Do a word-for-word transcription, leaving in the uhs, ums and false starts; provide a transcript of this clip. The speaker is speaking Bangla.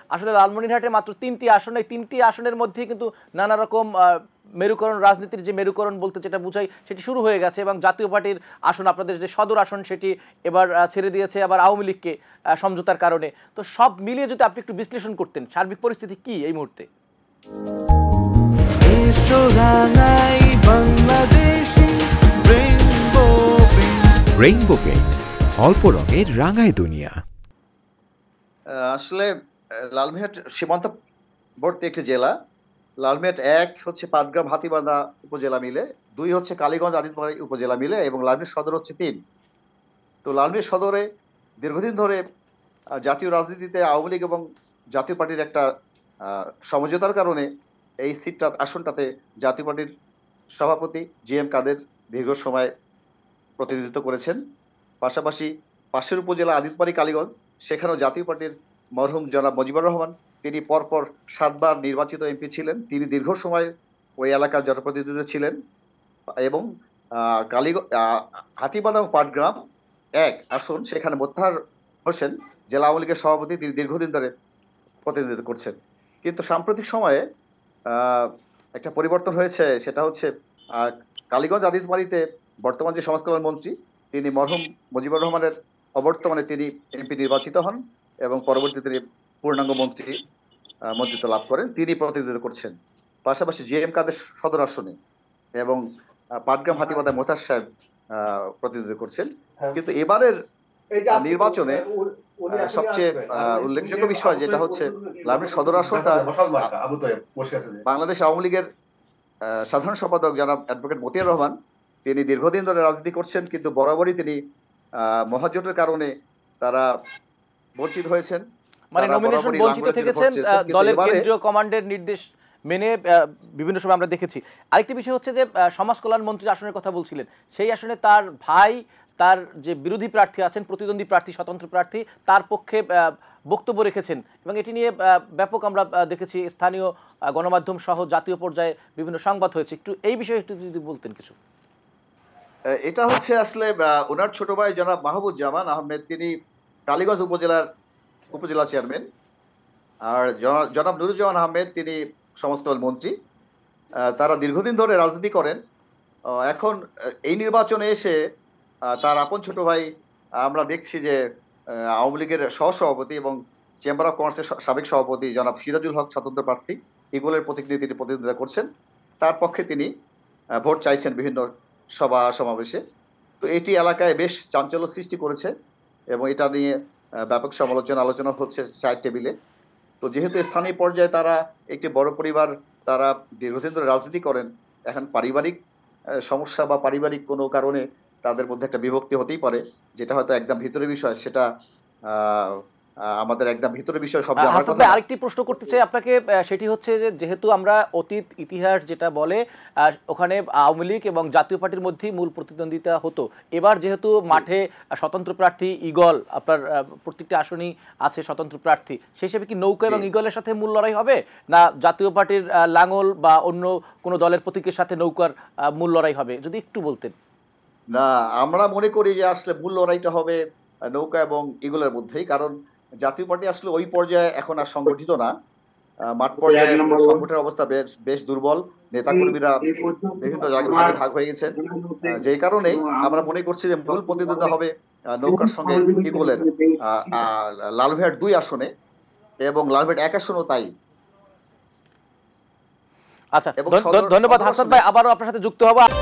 আসলে লালমনিরহাটে মাত্র তিনটি আসন, এই তিনটি আসনের মধ্যে কিন্তু নানা রকম মেরুকরণ, রাজনীতির যে মেরুকরণ বলতে যেটা বুঝাই সেটি শুরু হয়ে গেছে, এবং জাতীয় পার্টির আসন, আপনাদের যে সদর আসন, সেটি এবার ছেড়ে দিয়েছে আবার আওয়ামী লীগকে সমঝোতার কারণে। তো সব মিলিয়ে যদি আপনি একটু বিশ্লেষণ করতেন সার্বিক পরিস্থিতি কি এই মুহূর্তে? রেইনবো পেইন্টস, অল্প রঙের রাঙায় দুনিয়া। আসলে লালমনিরহাট সীমান্তবর্তী একটি জেলা। লালমনিরহাট এক হচ্ছে পাটগ্রাম হাতিবান্ধা উপজেলা মিলে, দুই হচ্ছে কালীগঞ্জ আদিতবাড়ি উপজেলা মিলে, এবং লালমনিরহাট সদর হচ্ছে তিন। তো লালমনিরহাট সদরে দীর্ঘদিন ধরে জাতীয় রাজনীতিতে আওয়ামী লীগ এবং জাতীয় পার্টির একটা সমঝোতার কারণে এই সিটটা আসনটাতে জাতীয় পার্টির সভাপতি জি এম কাদের দীর্ঘ সময় প্রতিনিধিত্ব করেছেন। পাশাপাশি পাশের উপজেলা আদিতবাড়ি কালীগঞ্জ, সেখানেও জাতীয় পার্টির মরহুম জনাব মুজিবুর রহমান, তিনি পরপর সাতবার নির্বাচিত এমপি ছিলেন। তিনি দীর্ঘ সময় ওই এলাকার জনপ্রতিনিধি ছিলেন। এবং কালীগঞ্জ হাতিবান্ধা এবং পাটগ্রাম এক আসন, সেখানে মোত্তাহার হোসেন জেলা আওয়ামী লীগের সভাপতি, তিনি দীর্ঘদিন ধরে প্রতিনিধিত্ব করছেন। কিন্তু সাম্প্রতিক সময়ে একটা পরিবর্তন হয়েছে, সেটা হচ্ছে কালীগঞ্জ আদিতবাড়িতে বর্তমান যে সমাজ কল্যাণ মন্ত্রী, তিনি মরহুম মুজিবুর রহমানের অবর্তমানে তিনি এমপি নির্বাচিত হন এবং পরবর্তীতে তিনি পূর্ণাঙ্গ মন্ত্রী মন্ত্রিত্ব লাভ করেন, তিনি প্রতিনিধিত্ব করছেন। পাশাপাশি জি এম কাদের সদর আসনে এবং পাটগ্রাম হাতিবান্ধা মোতার সাহেব প্রতিনিধিত্ব করছেন। কিন্তু এবারের নির্বাচনে সবচেয়ে উল্লেখযোগ্য বিষয় যেটা হচ্ছে লালমনিরহাট সদর আসনটা বাংলাদেশ আওয়ামী লীগের সাধারণ সম্পাদক জনাব অ্যাডভোকেট মতিয়ার রহমান, তিনি দীর্ঘদিন ধরে রাজনীতি করছেন, কিন্তু বরাবরই তিনি মহাজোটের কারণে তারা বঞ্চিত হয়েছেন, মানে নমিনেশন বঞ্চিত থেকেছেন দলের কেন্দ্রীয় কমান্ডের নির্দেশ মেনে বিভিন্ন সময় আমরা দেখেছি। আরেকটি বিষয় হচ্ছে যে সমাজ কল্যাণ মন্ত্রীর আসনের কথা বলছিলেন, সেই আসনে তার ভাই, তার যে বিরোধী প্রার্থী আছেন, প্রতিদ্বন্দ্বী প্রার্থী, স্বতন্ত্র প্রার্থী, তার পক্ষে বক্তব্য রেখেছেন, এবং এটি নিয়ে ব্যাপক আমরা দেখেছি স্থানীয় গণমাধ্যম সহ জাতীয় পর্যায়ে বিভিন্ন সংবাদ হয়েছে। একটু এই বিষয়ে একটু যদি বলতেন কিছু। এটা হচ্ছে আসলে ওনার ছোট ভাই জনাব মাহবুবুজ্জামান আহমেদ, তিনি কালীগঞ্জ উপজেলার উপজেলা চেয়ারম্যান, আর জনাব নুরুজ্জামান আহমেদ তিনি সমাজকল্যাণ মন্ত্রী। তারা দীর্ঘদিন ধরে রাজনীতি করেন। এখন এই নির্বাচনে এসে তার আপন ছোট ভাই, আমরা দেখছি যে আওয়ামী লীগের সহসভাপতি এবং চেম্বার অফ কমার্সের সাবেক সভাপতি জনাব সিরাজুল হক স্বতন্ত্র প্রার্থী, ইগলের প্রতীক নিয়ে তিনি প্রতিদ্বন্দ্বিতা করছেন, তার পক্ষে তিনি ভোট চাইছেন বিভিন্ন সভা সমাবেশে। তো এটি এলাকায় বেশ চাঞ্চল্য সৃষ্টি করেছে এবং এটা নিয়ে ব্যাপক সমালোচনা আলোচনা হচ্ছে চায়ের টেবিলে। তো যেহেতু স্থানীয় পর্যায়ে তারা একটি বড় পরিবার, তারা দীর্ঘদিন ধরে রাজনীতি করেন, এখন পারিবারিক সমস্যা বা পারিবারিক কোনো কারণে তাদের মধ্যে একটা বিভক্তি হতেই পারে, যেটা হয়তো একদম ভিতরের বিষয়, সেটা আমাদের একদম ভিতরের বিষয়। সব আরেকটি প্রশ্ন করতে চাই আপনাকে, সেটি হচ্ছে যে যেহেতু আমরা অতীত ইতিহাস যেটা বলে ওখানে আওয়ামী লীগ এবং জাতীয় পার্টির মধ্যেই মূল প্রতিদ্বন্দ্বিতা হতো, এবার যেহেতু মাঠে স্বতন্ত্র প্রার্থী ইগল, আপনার প্রত্যেকটি আসনই আছে স্বতন্ত্র প্রার্থী, সেই হিসেবে কি নৌকা এবং ইগলের সাথে মূল লড়াই হবে, না জাতীয় পার্টির লাঙ্গল বা অন্য কোনো দলের প্রতীকের সাথে নৌকার মূল লড়াই হবে, যদি একটু বলতেন। না, আমরা মনে করি যে আসলে মূল লড়াইটা হবে নৌকা এবং ইগলের মধ্যেই, কারণ জাতীয় পার্টি আসলে ওই পর্যায়ে এখন আর সংগঠিত না। মাঠ পর্যায়ে সংগঠনের অবস্থা বেশ বেশ দুর্বল, নেতাকর্মীরা বিভিন্ন জায়গায় ভাগ হয়ে গেছেন, যে কারণে আমরা মনে করছি যে মূল প্রতিদ্বন্দ্বিতা হবে নৌকার সঙ্গে ইগলের লালমনিরহাট দুই আসনে, এবং লালমনিরহাট এক আসনও তাই। আচ্ছা, ধন্যবাদ হাসান ভাই, আবারও আপনার সাথে যুক্ত হবো।